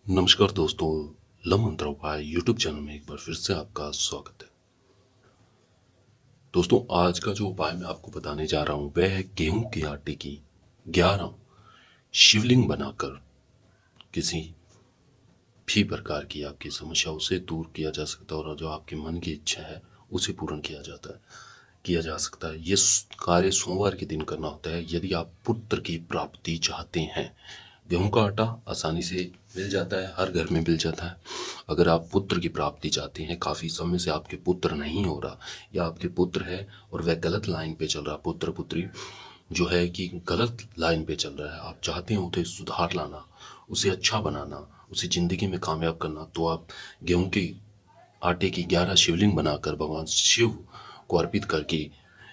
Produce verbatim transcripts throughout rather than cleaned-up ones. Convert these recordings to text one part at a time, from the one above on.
नमस्कार दोस्तों, लव मंत्र उपाय यूट्यूब चैनल में एक बार फिर से आपका स्वागत है। दोस्तों, आज का जो उपाय मैं आपको बताने जा रहा हूं वह है गेहूं के आटे की ग्यारह शिवलिंग बनाकर किसी भी प्रकार की आपकी समस्या उसे दूर किया जा सकता है और जो आपके मन की इच्छा है उसे पूर्ण किया जाता है किया जा सकता है। ये कार्य सोमवार के दिन करना होता है यदि आप पुत्र की प्राप्ति चाहते हैं। गेहूं का आटा आसानी से मिल जाता है, हर घर में मिल जाता है। अगर आप पुत्र की प्राप्ति चाहते हैं, काफ़ी समय से आपके पुत्र नहीं हो रहा या आपके पुत्र है और वह गलत लाइन पे चल रहा, पुत्र पुत्री जो है कि गलत लाइन पे चल रहा है, आप चाहते हैं उसे सुधार लाना, उसे अच्छा बनाना, उसे ज़िंदगी में कामयाब करना, तो आप गेहूं के आटे की ग्यारह शिवलिंग बनाकर भगवान शिव को अर्पित करके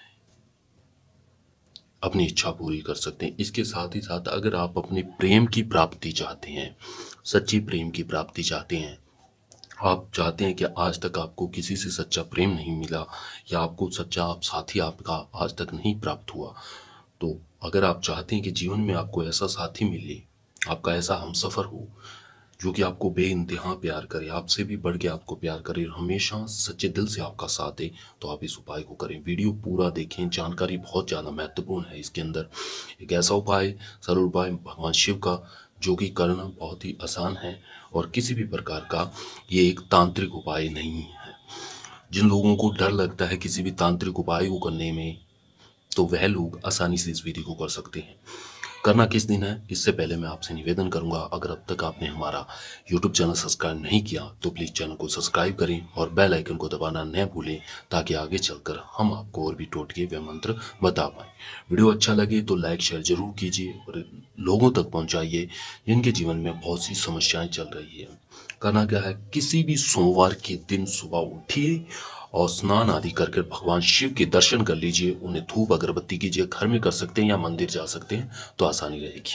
अपनी इच्छा पूरी कर सकते हैं। इसके साथ ही साथ अगर आप अपने प्रेम की प्राप्ति चाहते हैं, सच्ची प्रेम की प्राप्ति चाहते हैं, आप चाहते हैं कि आज तक आपको किसी से सच्चा प्रेम नहीं मिला या आपको सच्चा आप साथी आपका आज तक नहीं प्राप्त हुआ, तो अगर आप चाहते हैं कि जीवन में आपको ऐसा साथी मिले, आपका ऐसा हमसफ़र हो जो कि आपको बेइंतहा प्यार करे, आपसे भी बढ़ के आपको प्यार करे, हमेशा सच्चे दिल से आपका साथ दे, तो आप इस उपाय को करें। वीडियो पूरा देखें, जानकारी बहुत ज़्यादा महत्वपूर्ण है इसके अंदर। एक ऐसा उपाय, सरल उपाय भगवान शिव का, जो कि करना बहुत ही आसान है और किसी भी प्रकार का ये एक तांत्रिक उपाय नहीं है। जिन लोगों को डर लगता है किसी भी तांत्रिक उपाय को करने में, तो वह लोग आसानी से इस विधि को कर सकते हैं। करना किस दिन है, इससे पहले मैं आपसे निवेदन करूंगा, अगर अब तक आपने हमारा यूट्यूब चैनल सब्सक्राइब नहीं किया तो प्लीज़ चैनल को सब्सक्राइब करें और बेल आइकन को दबाना न भूलें, ताकि आगे चलकर हम आपको और भी टोटके व मंत्र बता पाएँ। वीडियो अच्छा लगे तो लाइक शेयर जरूर कीजिए और लोगों तक पहुँचाइए जिनके जीवन में बहुत सी समस्याएं चल रही है। करना क्या है, किसी भी सोमवार के दिन सुबह उठिए और स्नान आदि करके भगवान शिव के दर्शन कर लीजिए, उन्हें धूप अगरबत्ती कीजिए, घर में कर सकते हैं या मंदिर जा सकते हैं तो आसानी रहेगी।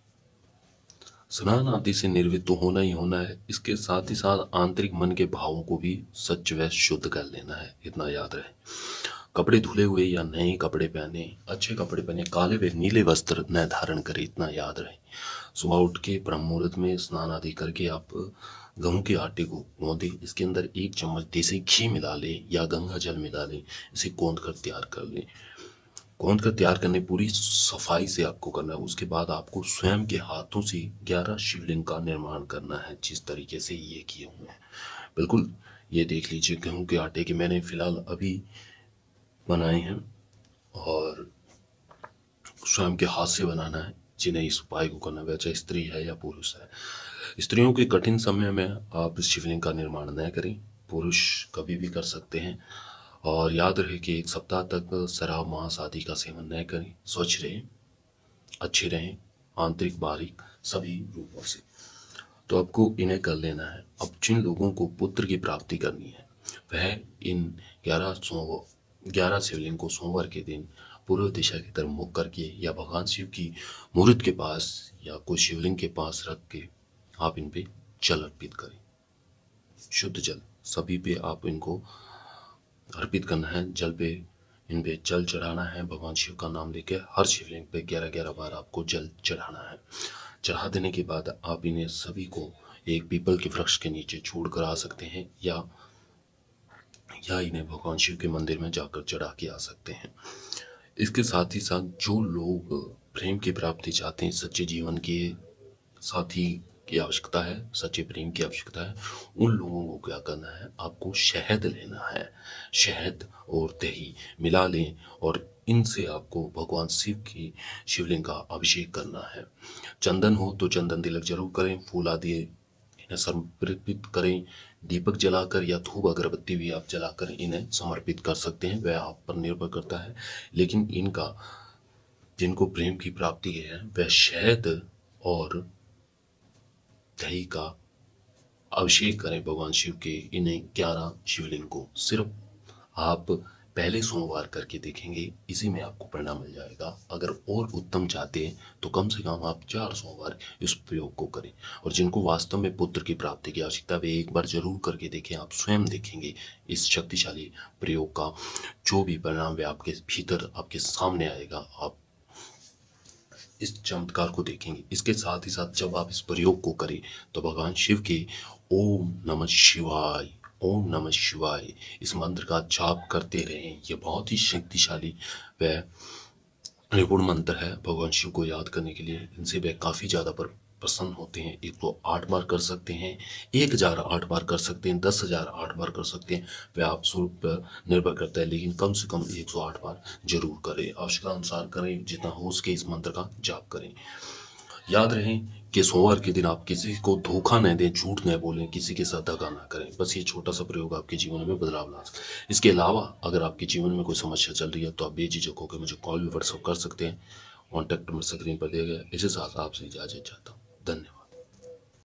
स्नान आदि से निर्वित तो होना ही होना है, इसके साथ ही साथ आंतरिक मन के भावों को भी सच व शुद्ध कर लेना है, इतना याद रहे। कपड़े धुले हुए या नए कपड़े पहने, अच्छे कपड़े पहने, काले व नीले वस्त्र न धारण करें, इतना याद रहे। सुबह उठ के ब्रह्म मुहूर्त में स्नान आदि करके आप गेहूं के आटे को गूंदे, इसके अंदर एक चम्मच देसी घी मिला लें या गंगा जल मिला लें, इसे गूंद कर तैयार कर लें। गूंद कर तैयार करने पूरी सफाई से आपको करना है। उसके बाद आपको स्वयं के हाथों से ग्यारह शिवलिंग का निर्माण करना है, जिस तरीके से ये किए हुए हैं। बिल्कुल ये देख लीजिए, गेहूं के आटे के मैंने फिलहाल अभी बनाए हैं और स्वयं के हाथ से बनाना है। जिन्हें इस उपाय को करना है, चाहे स्त्री है या पुरुष है। स्त्रियों के कठिन समय में आप शिवलिंग का निर्माण न करें, पुरुष कभी भी कर सकते हैं। और याद रहे कि एक सप्ताह तक शराब मांस आदि का सेवन न करें, स्वच्छ रहें, अच्छे रहें, आंतरिक बाहरिक सभी रूपों से। तो आपको इन्हें कर लेना है। अब जिन लोगों को पुत्र की प्राप्ति करनी है, वह इन ग्यारह सो ग्यारह शिवलिंग को सोमवार के दिन पूर्व दिशा की तरफ मुख करके या भगवान शिव की मूर्ति के पास या कोई शिवलिंग के पास रख के आप इन पे जल अर्पित करें। शुद्ध जल सभी पे आप इनको अर्पित करना है। जल पे इन पे जल चढ़ाना है, भगवान शिव का नाम लेके हर शिवलिंग पे ग्यारह ग्यारह बार आपको जल चढ़ाना है। चढ़ा देने के बाद आप इन्हें सभी को एक पीपल के वृक्ष के नीचे छोड़ कर आ सकते हैं या या इन्हें भगवान शिव के मंदिर में जाकर चढ़ा के आ सकते हैं। इसके साथ ही साथ जो लोग प्रेम की प्राप्ति चाहते हैं, सच्चे जीवन के साथी की आवश्यकता है, सच्चे प्रेम की आवश्यकता है, उन लोगों को क्या करना है, आपको शहद लेना है। शहद और दही मिला लें और इनसे आपको भगवान शिव की शिवलिंग का अभिषेक करना है। चंदन हो तो चंदन तिलक जरूर करें, फूल आदि इन्हें समर्पित करें। दीपक जलाकर या धूप अगरबत्ती भी आप जलाकर इन्हें समर्पित कर सकते हैं, वह आप पर निर्भर करता है। लेकिन इनका जिनको प्रेम की प्राप्ति है वह शहद और दही का अभिषेक करें भगवान शिव के इन्हें ग्यारह शिवलिंग को। सिर्फ आप पहले सोमवार करके देखेंगे, इसी में आपको परिणाम मिल जाएगा। अगर और उत्तम चाहते हैं तो कम से कम आप चार सोमवार इस प्रयोग को करें। और जिनको वास्तव में पुत्र की प्राप्ति की आवश्यकता है, वे एक बार जरूर करके देखें, आप स्वयं देखेंगे इस शक्तिशाली प्रयोग का जो भी परिणाम वे आपके भीतर आपके सामने आएगा। आप इस चमत्कार को देखेंगे। इसके साथ ही साथ जब आप इस प्रयोग को करें तो भगवान शिव के ओम नमः शिवाय, ओम नमः शिवाय इस मंत्र का जाप करते रहें। यह बहुत ही शक्तिशाली व निपुण मंत्र है। भगवान शिव को याद करने के लिए इनसे वे काफ़ी ज़्यादा पर प्रसन्न होते हैं। एक तो आठ बार कर सकते हैं, एक हज़ार आठ बार कर सकते हैं, दस हज़ार आठ बार कर सकते हैं, वह आप स्वरूप पर निर्भर करता है, लेकिन कम से कम एक सौ आठ बार जरूर करें। आवश्यकता अनुसार करें, जितना हो सके इस मंत्र का जाप करें। याद रहें कि सोमवार के दिन आप किसी को धोखा न दें, झूठ न बोलें, किसी के साथ दगा ना करें। बस ये छोटा सा प्रयोग आपके जीवन में बदलाव ला सकता है। इसके अलावा अगर आपके जीवन में कोई समस्या चल रही है तो आप बेझिझक होकर मुझे कॉल भी व्हाट्सअप कर सकते हैं। कॉन्टैक्ट नंबर स्क्रीन पर दिया गया। इसी साथ आपसे इजाजत चाहता हूँ। धन्यवाद।